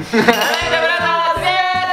はい、ダブルダースです。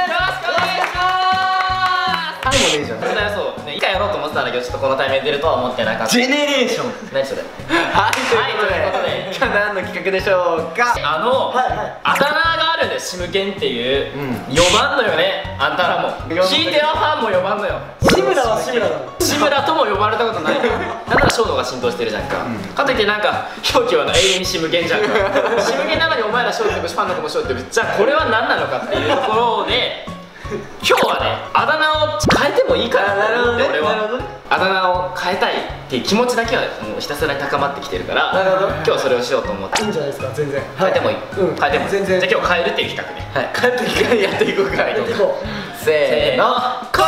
よろしくお願いします。 でもねえじゃん。 そうね、一回やろうと思ってたんだけど、ちょっとこのタイミングで出るとは思ってなかった。 ジェネレーション。 何それ。 はい、ということで今日何の企画でしょうか。 あだ名があるんです。シムケンっていう、4番のよね、あんたらも聞いてよ、ファンも4番のよ。 志村は志村だもん。 志村とも呼ばれたことない。なんならショーのが浸透してるじゃんか。かといってなんか表記は永遠にシムケンじゃんか。シムケンなのにお前らショーってファンの子もショーってじゃあこれは何なのかっていうところで、今日はね、あだ名を変えてもいいかなと思って、俺はあだ名を変えたいっていう気持ちだけはもうひたすら高まってきてるから、今日それをしようと思って。 いいんじゃないですか、全然。 変えてもいい。変えてもいい。 全然。 じゃあ今日変えるっていう企画ね。はい。変えるっていう企画やっていこうか。 やっていこう。 せーの。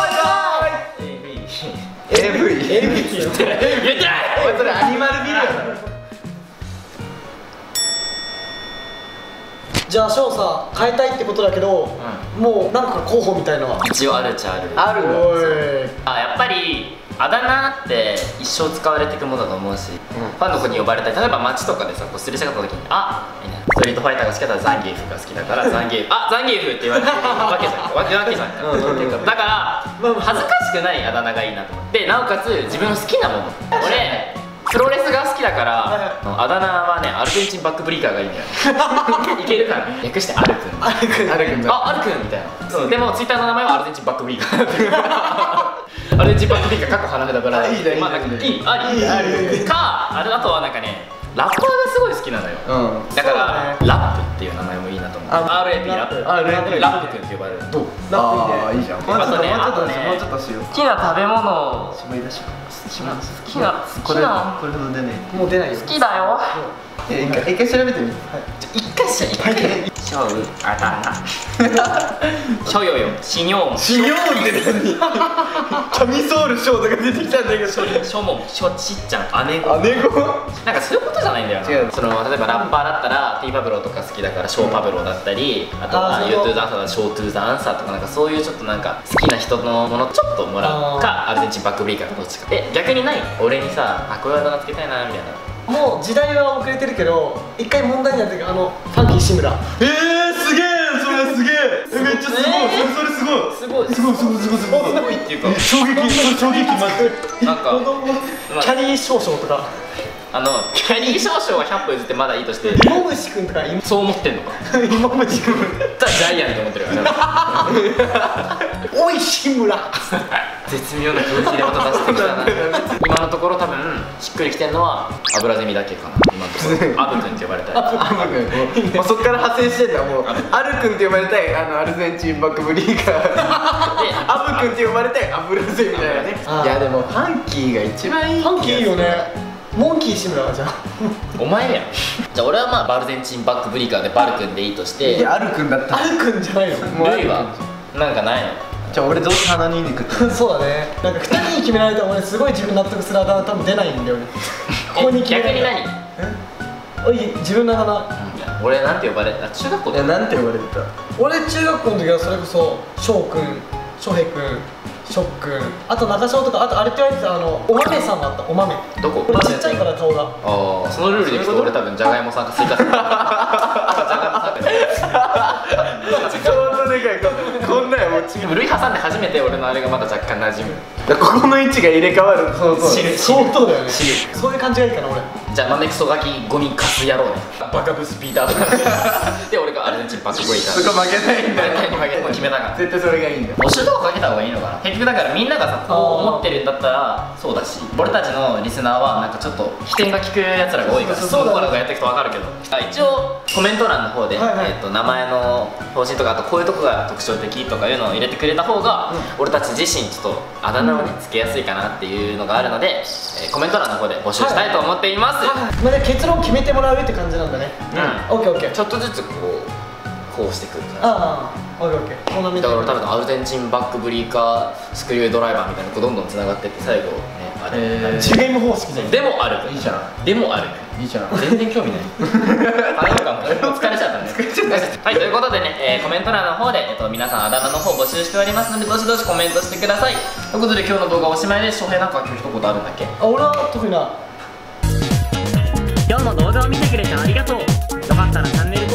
AV 言ってない。 お前それアニマルビデオだろ。 じゃあ翔さん変えたいってことだけど、もうなんか候補みたいのは一応あるっちゃある。 あるの。 やっぱりあだ名って一生使われていくものだと思うし、ファンの子に呼ばれたり、例えば街とかでさ、こうすれ違った時に「あっ、ストリートファイターが好きだったらザンギエフが好きだからザンギエフ、あザンギエフ」って言われてるわけじゃん。わけじゃん。だから恥ずかしくないあだ名がいいなと思って、なおかつ自分の好きなもの。俺プロレスが好きだから、あだ名はね、アルゼンチンバックブリーカーがいいんだよ。いけるから、略してアルくん。 アルくん。 あ、アルくんみたいな。でもツイッターの名前はアルゼンチンバックブリーカー。アルゼンチンバックブリーカー、過去花札から。 いいじゃん、 まあなんかいい、ありか、あとはなんかね、ラッパーがすごい好きなのよ。だからラップっていう名前もいいなと思う。RAP ラップ。ラップくんって呼ばれる。どう？ ああ、いいじゃん。 あとね、 もうちょっとしよう。 好きな食べ物。 絞り出しよう。 好きなこれほど出ない。 もう出ないよ。 好きだよ。 一回調べてみ。 一回しかショウあだ名ショヨヨシニョウシニョウって何？キャミソールショーとか出てきたんだけど、 ショモンショチッちゃん姉子。 姉子？ なんかそういうことじゃないんだよな。 違う。 その例えばラッパーだったらティーパブロとか好きだからショーパブロだったり、あとはユートゥーザアンサーだショートゥーザアンサーとか、なんかそういうちょっとなんか好きな人のものちょっともらうか、アルゼンチンバックブリーカーかどっちか。逆にない？俺にさ、あこういうあだ名つけたいなみたいな。 もう時代は遅れてるけど、一回問題になってるファンキー志村。 すげえ、それすげえ。めっちゃすごい。それすごい。すごいっていうか衝撃マジ。 なんかキャリー少々とか。 キャリー少々は100歩譲ってまだいいとして、 芋虫くんとかそう思ってんのか。 芋虫くん。 ザ・ジャイアンって思ってるからね。 おい志村。 絶妙な空気でまた出してきたな。今のところ多分しっくりきてんのはアブラゼミだけかな。今のところアブくんって呼ばれたい。 もうそっから派生してんだ。もうアルくんって呼ばれたいアルゼンチンバックブリーカーで、アブくんって呼ばれたいアブラゼミだよね。いやでもファンキーが一番いい。 ファンキーいいよね。モンキー志村はじゃあお前やん。じゃあ俺はまあバルゼンチンバックブリーカーでバルくんでいいとして。 いやアルくんだった。 アルくんじゃないの。 ルイはなんかないの？ じゃあ俺どうせ鼻に肉って。 そうだね。なんか2人に決められたら俺すごい自分納得するあだ名多分出ないんだよね。ここに決め逆に何？ おい自分のあだ名。俺なんて呼ばれた？中学校でなんて呼ばれてた？ 俺中学校の時はそれこそ翔くん、翔平くん、ショッくん、あと中翔とか、あとあれって言われてたお豆さんがあった。お豆。 どこ？ 俺ちっちゃいから顔が。 ああ、そのルールでいくと俺多分じゃがいもさんかスイカさん。じゃがいもさんか。 ちょうどでかい。こんなんやもう違う。 でも類挟んで初めて俺のあれがまだ若干馴染む。 ここの位置が入れ替わる。そう相当だよね。そういう感じがいいかな俺。 じゃあ豆クソガキゴミカス野郎ね。バカブスピーターとか。で俺がアルゼンチンバックブリーカー。 そこ負けないんだよ。 もう決めたから。 絶対それがいいんだよ。 募集とかかけた方がいいのかな。結局だからみんながさこう思ってるんだったらそうだし、俺たちのリスナーはなんかちょっと起点が効くやつらが多いから、その子らがやっていくと分かるけど、一応コメント欄の方で名前の方針とか、あとこういうとこが特徴的とかいうのを入れてくれた方が俺たち自身ちょっとあだ名をねつけやすいかなっていうのがあるので、コメント欄の方で募集したいと思っています。 まあ結論決めてもらうって感じなんだね。オッケーオッケー。 ちょっとずつこうしてくるから。 ああ、オッケーオッケー。 だから多分アルゼンチンバックブリーカースクリュードライバーみたいなのどんどんつながってって最後ね、あれジュゲーム方式じゃん。 でもある。 いいじゃん。 でもある。 いいじゃん。 全然興味ない。あよかも。疲れちゃったね。はい、ということでね、コメント欄の方で皆さんあだ名の方募集しておりますので、どしどしコメントしてください。ということで今日の動画おしまいです。翔平なんか今日一言あるんだっけ？ 俺は特にな。 今日も動画を見てくれてありがとう。よかったらチャンネル